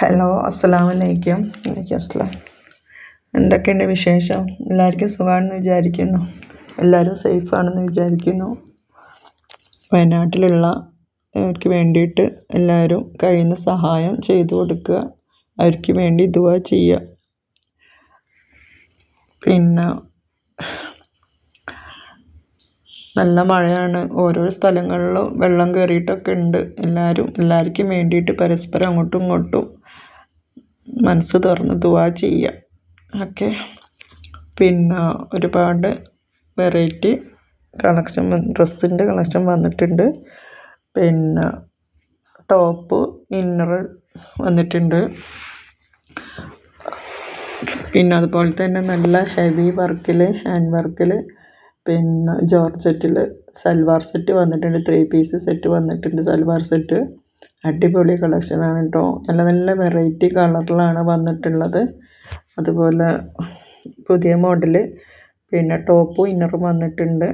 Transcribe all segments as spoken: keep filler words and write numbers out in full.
Hello, അസ്സലാമലൈക്കും. വലൈക്കും അസ്സലാം. എന്തൊക്കെയുണ്ട് വിശേഷം? എല്ലാവർക്കും സുഖമാണെന്ന് വിചാരിക്കുന്നു. എല്ലാവരും സേഫാണെന്ന് വിചാരിക്കുന്നു. വയനാട്ടിലുള്ള അവർക്ക് വേണ്ടിയിട്ട് എല്ലാവരും കഴിയുന്ന സഹായം ചെയ്തു കൊടുക്കുക. അവർക്ക് വേണ്ടി ദുആ ചെയ്യുക. പിന്നെ നല്ല മഴയാണ്. ഓരോ സ്ഥലങ്ങളിലും വെള്ളം കയറിയിട്ടൊക്കെ ഉണ്ട്. എല്ലാവരും എല്ലാവർക്കും വേണ്ടിയിട്ട് പരസ്പരം അങ്ങോട്ടും ഇങ്ങോട്ടും മനസ്സ് തുറന്ന് ദുആ ചെയ്യുക. ഓക്കെ. പിന്നെ ഒരുപാട് വെറൈറ്റി കളക്ഷൻ ഡ്രസ്സിൻ്റെ കളക്ഷൻ വന്നിട്ടുണ്ട്. പിന്നെ ടോപ്പ് ഇന്നർ വന്നിട്ടുണ്ട്. പിന്നെ അതുപോലെ തന്നെ നല്ല ഹെവി വർക്കിൽ ഹാൻഡ് വർക്കിൽ പിന്നെ ജോർജറ്റിൽ സൽവാർ സെറ്റ് വന്നിട്ടുണ്ട്. ത്രീ പീസ് സെറ്റ് വന്നിട്ടുണ്ട്. സൽവാർ സെറ്റ് അടിപൊളി കളക്ഷനാണ് കേട്ടോ. നല്ല നല്ല വെറൈറ്റി കളറിലാണ് വന്നിട്ടുള്ളത്. അതുപോലെ പുതിയ മോഡൽ പിന്നെ ടോപ്പും ഇന്നറും വന്നിട്ടുണ്ട്.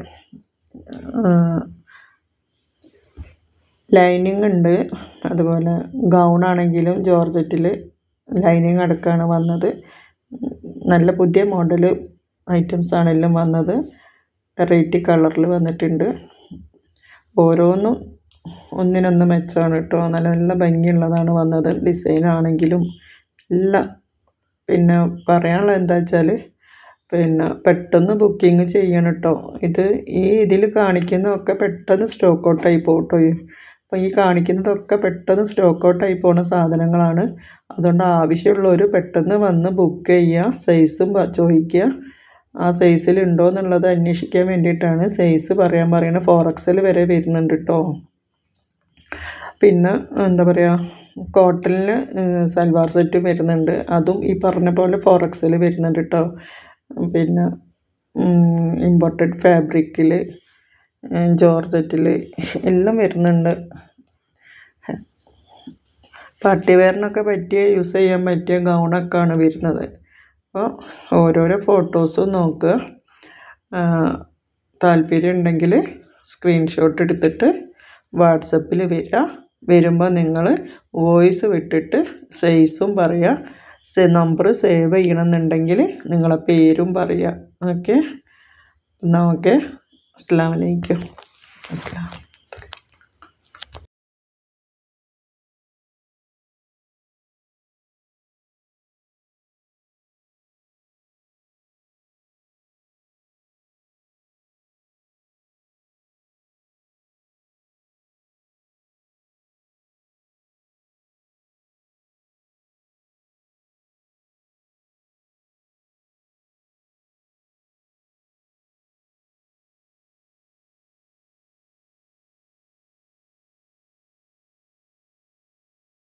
ലൈനിങ് ഉണ്ട്. അതുപോലെ ഗൗണാണെങ്കിലും ജോർജറ്റിൽ ലൈനിങ് അടക്കമാണ് വന്നത്. നല്ല പുതിയ മോഡൽ ഐറ്റംസാണ് എല്ലാം വന്നത്. വെറൈറ്റി കളറിൽ വന്നിട്ടുണ്ട്. ഓരോന്നും ഒന്നിനൊന്ന് മെച്ചമാണ് കേട്ടോ. നല്ല നല്ല ഭംഗിയുള്ളതാണ് വന്നത്. ഡിസൈനാണെങ്കിലും എല്ലാം. പിന്നെ പറയാനുള്ളത് എന്താ വെച്ചാൽ പിന്നെ പെട്ടെന്ന് ബുക്കിംഗ് ചെയ്യണം കേട്ടോ. ഇത് ഈ ഇതിൽ കാണിക്കുന്നതൊക്കെ പെട്ടെന്ന് സ്റ്റോക്ക് ഔട്ടായി പോകും കേട്ടോ. അപ്പോൾ ഈ കാണിക്കുന്നതൊക്കെ പെട്ടെന്ന് സ്റ്റോക്ക് ഔട്ടായി പോകുന്ന സാധനങ്ങളാണ്. അതുകൊണ്ട് ആവശ്യമുള്ളവർ പെട്ടെന്ന് വന്ന് ബുക്ക് ചെയ്യുക. സൈസും ചോദിക്കുക. ആ സൈസിൽ ഉണ്ടോ എന്നുള്ളത് അന്വേഷിക്കാൻ വേണ്ടിയിട്ടാണ് സൈസ് പറയാൻ പറയുന്നത്. ഫോർ എക്സൽ വരെ വരുന്നുണ്ട് കേട്ടോ. പിന്നെ എന്താ പറയുക, കോട്ടണിൽ സൽവാർ സെറ്റ് വരുന്നുണ്ട്. അതും ഈ പറഞ്ഞ പോലെ ഫോർ എക്സൽ വരുന്നുണ്ട് കേട്ടോ. പിന്നെ ഇമ്പോർട്ടഡ് ഫാബ്രിക്കിൽ ജോർജറ്റിൽ എല്ലാം വരുന്നുണ്ട്. പാർട്ടി വെയറിനൊക്കെ പറ്റിയ യൂസ് ചെയ്യാൻ പറ്റിയ ഗൗണൊക്കെയാണ് വരുന്നത്. അപ്പോൾ ഓരോരോ ഫോട്ടോസും നോക്കുക. താല്പര്യം ഉണ്ടെങ്കിൽ സ്ക്രീൻഷോട്ട് എടുത്തിട്ട് വാട്സപ്പിൽ വരിക. വരുമ്പോൾ നിങ്ങൾ വോയിസ് വിട്ടിട്ട് സൈസും പറയുക. നമ്പർ സേവ് ചെയ്യണമെന്നുണ്ടെങ്കിൽ നിങ്ങളെ പേരും പറയുക. ഓക്കെ. എന്നാൽ ഓക്കെ. അസ്സലാമു അലൈക്കും. അസ്സലാം.